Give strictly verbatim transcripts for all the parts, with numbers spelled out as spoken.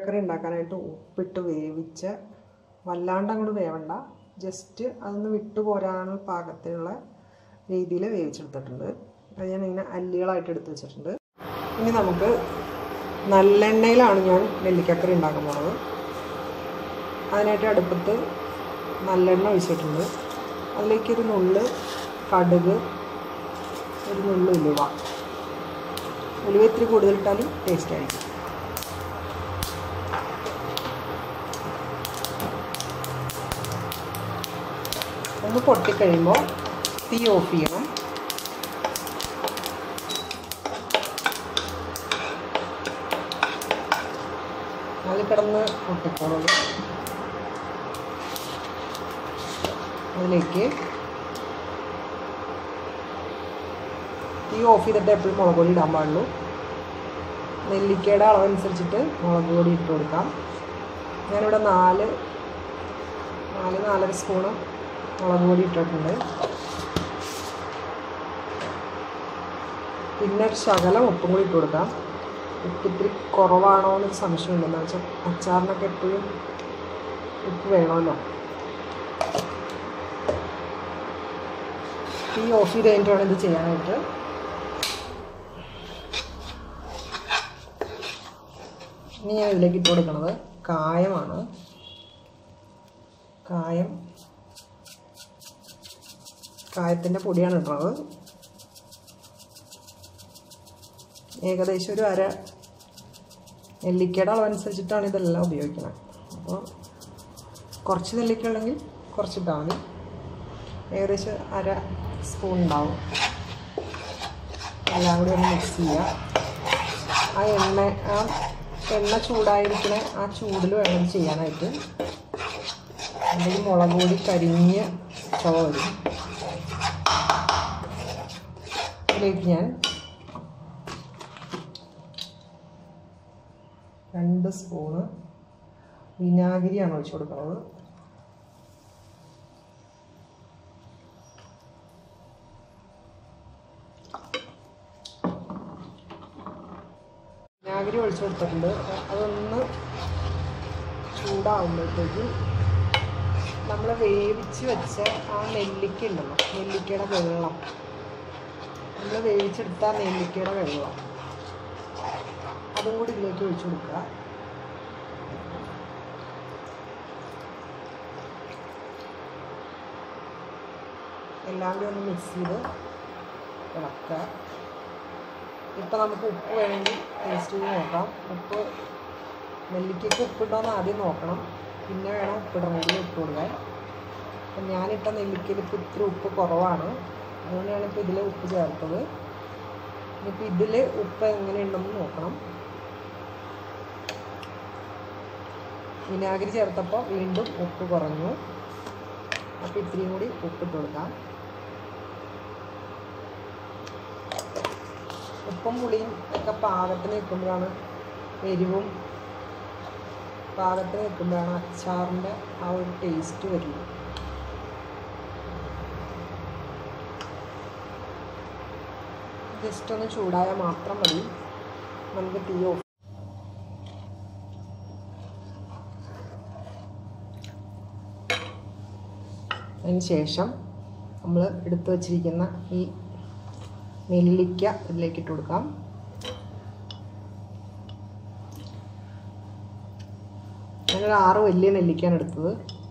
നെല്ലിക്കക്കറി ഉണ്ടാക്കാനായിട്ട് ഉപ്പിട്ട് വേവിച്ച വല്ലാണ്ട് അങ്ങോട്ട് വേവണ്ട, ജസ്റ്റ് അതൊന്ന് വിട്ടു പോരാനുള്ള പാകത്തിനുള്ള രീതിയിൽ വേവിച്ചെടുത്തിട്ടുണ്ട്. അത് ഞാൻ ഇങ്ങനെ അല്ലികളായിട്ട് എടുത്ത് വെച്ചിട്ടുണ്ട്. ഇനി നമുക്ക് നല്ലെണ്ണയിലാണ് ഞാൻ നെല്ലിക്കക്കറി ഉണ്ടാക്കാൻ പോകുന്നത്. അതിനായിട്ട് അടുപ്പത്ത് നല്ലെണ്ണ ഒഴിച്ചിട്ടുണ്ട്. അതിലേക്ക് ഒരു നുള്ള് കടുക്, ഒരു നുള്ള് ഉലുവ. ഉലുവ ഇത്തിരി കൂടുതലിട്ടാലും ടേസ്റ്റ് ആയിരിക്കും. ഒന്ന് പൊട്ടിക്കഴിയുമ്പോൾ തീ ഓഫ് ചെയ്യണം. അതിൽ കിടന്ന് പൊട്ടിക്കോളും. അതിലേക്ക് തീ ഓഫ് ചെയ്തിട്ട് എപ്പോഴും മുളക് പൊടി ഇടാൻ പാടുള്ളൂ. നെല്ലിക്കയുടെ അളവനുസരിച്ചിട്ട് മുളക് പൊടി ഇട്ട് കൊടുക്കാം. ഞാനിവിടെ നാല് നാല് നാലര സ്പൂണ് മുളക് പൊടി ഇട്ടിട്ടുണ്ട്. പിന്നെ ഒരു ശകലം ഉപ്പും കൂടി ഇട്ട് കൊടുക്കാം. ഉപ്പ് ഇത്തിരി കുറവാണോ എന്നൊരു സംശയമുണ്ട്. എന്താ വെച്ചാൽ അച്ചാറിനൊക്കെ എപ്പോഴും ഉപ്പ് വേണമല്ലോ. തീ ഓഫ് ചെയ്ത് കഴിഞ്ഞിട്ട് വേണം ഇത് ചെയ്യാനായിട്ട്. ഇനി ഞാൻ ഇതിലേക്ക് ഇട്ട് കൊടുക്കുന്നത് കായമാണ്. കായം കായത്തിൻ്റെ പൊടിയാണ് ഇടുന്നത്. ഏകദേശം ഒരു അര നെല്ലിക്കയുടെ അളവനുസരിച്ചിട്ടാണ് ഇതെല്ലാം ഉപയോഗിക്കുന്നത്. അപ്പോൾ കുറച്ച് നെല്ലിക്ക ഉണ്ടെങ്കിൽ കുറച്ചിട്ടാൽ മതി. ഏകദേശം അര സ്പൂൺ ഉണ്ടാവും. എല്ലാം കൂടി ഒന്ന് മിക്സ് ചെയ്യുക. ആ എണ്ണ ആ എണ്ണ ചൂടായിരിക്കണ ആ ചൂടിൽ വേണം ചെയ്യാനായിട്ട്. അല്ലെങ്കിൽ മുളക് പൊടി കരിഞ്ഞ് ചുവ വരും. ഇതിലേക്ക് ഞാൻ രണ്ട് സ്പൂണ് വിനാഗിരിയാണ് ഒഴിച്ചു കൊടുക്കുന്നത്. വിനാഗിരി ഒഴിച്ചു കൊടുത്തിട്ടുണ്ട്. അതൊന്ന് ചൂടാവുമ്പോഴത്തേക്ക് നമ്മൾ വേവിച്ച് വെച്ച ആ നെല്ലിക്ക ഉണ്ടല്ലോ, നെല്ലിക്കയുടെ വെള്ളം, നമ്മൾ വേവിച്ചെടുത്ത നെല്ലിക്കയുടെ വെള്ളം അതും കൂടി ഇതിലേക്ക് ഒഴിച്ചു കൊടുക്കുക. എല്ലാം കൂടി ഒന്ന് മിക്സ് ചെയ്ത് ഇളക്കുക. ഇപ്പം നമുക്ക് ഉപ്പ് വേണമെങ്കിൽ ടേസ്റ്റ് ചെയ്ത് നോക്കാം. ഉപ്പ് നെല്ലിക്കയ്ക്ക് ഉപ്പുണ്ടോയെന്ന് ആദ്യം നോക്കണം, പിന്നെ വേണം ഉപ്പിടണമെങ്കിൽ ഇട്ട് കൊടുക്കാൻ. അപ്പം ഞാനിട്ട നെല്ലിക്കയിൽ ഇപ്പോൾ ഇത്തിരി ഉപ്പ് കുറവാണ്, അതുകൊണ്ടാണ് ഇപ്പോൾ ഇതിൽ ഉപ്പ് ചേർത്തത്. ഇനിയിപ്പോൾ ഇതിൽ ഉപ്പ് എങ്ങനെയുണ്ടെന്ന് നോക്കണം. വിനാഗിരി ചേർത്തപ്പോൾ വീണ്ടും ഉപ്പ് കുറഞ്ഞു. അപ്പോൾ ഇത്തിരിയും കൂടി ഉപ്പിട്ട് കൊടുക്കാം. ഉപ്പും പുളിയും ഒക്കെ പാകത്തിന് നിൽക്കുമ്പോഴാണ്, എരിവും പാകത്തിന് നിൽക്കുമ്പോഴാണ് അച്ചാറിൻ്റെ ആ ഒരു ടേസ്റ്റ് വരുന്നത്. ജസ്റ്റ് ഒന്ന് ചൂടായാൽ മാത്രം മതി. നമുക്ക് തീ ഓഫ്. അതിന് ശേഷം നമ്മൾ എടുത്തു വച്ചിരിക്കുന്ന ഈ നെല്ലിക്ക ഇതിലേക്ക് ഇട്ട് കൊടുക്കാം. ഞാനൊരു ആറ് വലിയ നെല്ലിക്കയാണ് എടുത്തത്.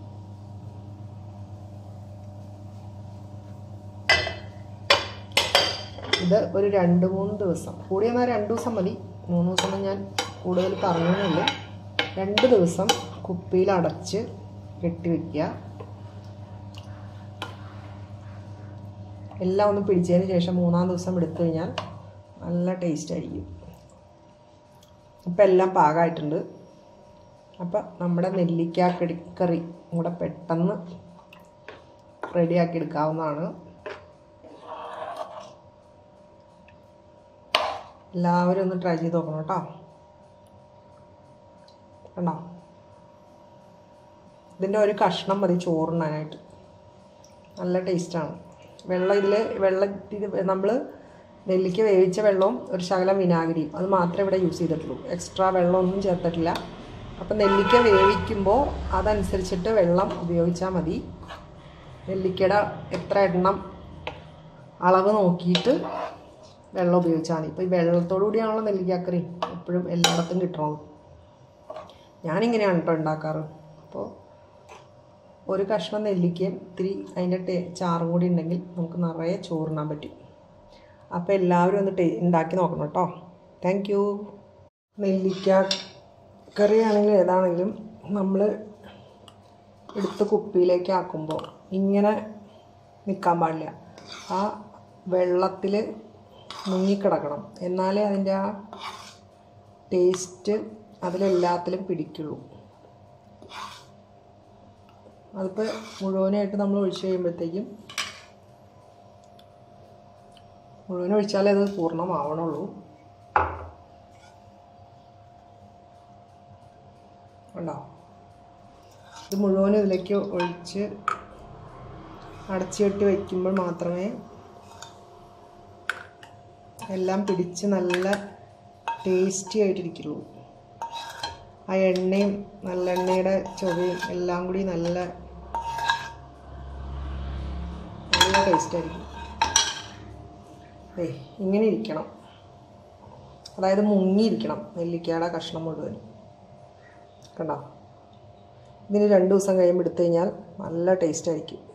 ഇത് ഒരു രണ്ട് മൂന്ന് ദിവസം, കൂടി വന്നാൽ രണ്ട് ദിവസം മതി, മൂന്ന് ദിവസം ഞാൻ കൂടുതൽ പറഞ്ഞൊന്നുമില്ല. രണ്ട് ദിവസം കുപ്പിയിൽ അടച്ച് കെട്ടി വയ്ക്കുക. എല്ലാം ഒന്ന് പിടിച്ചതിന് ശേഷം മൂന്നാം ദിവസം എടുത്തു കഴിഞ്ഞാൽ നല്ല ടേസ്റ്റ് ആയിരിക്കും. ഇപ്പം എല്ലാം പാകമായിട്ടുണ്ട്. അപ്പം നമ്മുടെ നെല്ലിക്ക കറി കൂടെ പെട്ടെന്ന് റെഡിയാക്കി എടുക്കാവുന്നതാണ്. എല്ലാവരും ഒന്ന് ട്രൈ ചെയ്ത് നോക്കണം കേട്ടോ. കണ്ടോ, ഇതിൻ്റെ ഒരു കഷ്ണം മതി ചോറുണ്ണാനായിട്ട്. നല്ല ടേസ്റ്റാണ്. വെള്ളം ഇതിൽ വെള്ളത്തിൽ നമ്മൾ നെല്ലിക്ക വേവിച്ച വെള്ളവും ഒരു ശകലം വിനാഗിരിയും അത് മാത്രമേ ഇവിടെ യൂസ് ചെയ്തിട്ടുള്ളൂ. എക്സ്ട്രാ വെള്ളമൊന്നും ചേർത്തിട്ടില്ല. അപ്പം നെല്ലിക്ക വേവിക്കുമ്പോൾ അതനുസരിച്ചിട്ട് വെള്ളം ഉപയോഗിച്ചാൽ മതി. നെല്ലിക്കയുടെ എത്ര എണ്ണം അളവ് നോക്കിയിട്ട് വെള്ളം ഉപയോഗിച്ചാൽ മതി. ഇപ്പോൾ ഈ വെള്ളത്തോടു കൂടിയാണല്ലോ നെല്ലിക്കക്കറി എപ്പോഴും എല്ലായിടത്തും കിട്ടണത്. ഞാനിങ്ങനെയാണ് കേട്ടോ ഉണ്ടാക്കാറ്. അപ്പോൾ ഒരു കഷ്ണം നെല്ലിക്കയും ഇത്തിരി അതിൻ്റെ ടേ ചാറും കൂടി ഉണ്ടെങ്കിൽ നമുക്ക് നിറയെ ചോറിനാൻ പറ്റും. അപ്പോൾ എല്ലാവരും ഒന്ന് ടേ ഉണ്ടാക്കി നോക്കണം കേട്ടോ. Thank you. നെല്ലിക്ക കറി ആണെങ്കിലും ഏതാണെങ്കിലും നമ്മൾ എടുത്ത് കുപ്പിയിലേക്ക് ആക്കുമ്പോൾ ഇങ്ങനെ നിൽക്കാൻ പാടില്ല. ആ വെള്ളത്തിൽ മുങ്ങിക്കിടക്കണം. എന്നാലേ അതിൻ്റെ ആ ടേസ്റ്റ് അതിലെല്ലാത്തിലും പിടിക്കുള്ളൂ. അതിപ്പോൾ മുഴുവനായിട്ട് നമ്മൾ ഒഴിച്ച് കഴിയുമ്പോഴത്തേക്കും മുഴുവൻ ഒഴിച്ചാലേ അത് പൂർണ്ണമാവണുള്ളൂ. ഉണ്ടോ? ഇത് മുഴുവനും ഇതിലേക്ക് ഒഴിച്ച് അടച്ചു കെട്ടി വയ്ക്കുമ്പോൾ മാത്രമേ എല്ലാം പിടിച്ച് നല്ല ടേസ്റ്റി ആയിട്ടിരിക്കുള്ളൂ. ആ എണ്ണയും നല്ലെണ്ണയുടെ ചൊവയും എല്ലാം കൂടി നല്ല നല്ല ടേസ്റ്റായിരിക്കും. ഏയ് ഇങ്ങനെ ഇരിക്കണം, അതായത് മുങ്ങിയിരിക്കണം നെല്ലിക്കയുടെ കഷ്ണം മുഴുവൻ. കണ്ടോ? ഇതിന് രണ്ട് ദിവസം കഴിയുമ്പോൾ എടുത്തു കഴിഞ്ഞാൽ നല്ല ടേസ്റ്റായിരിക്കും.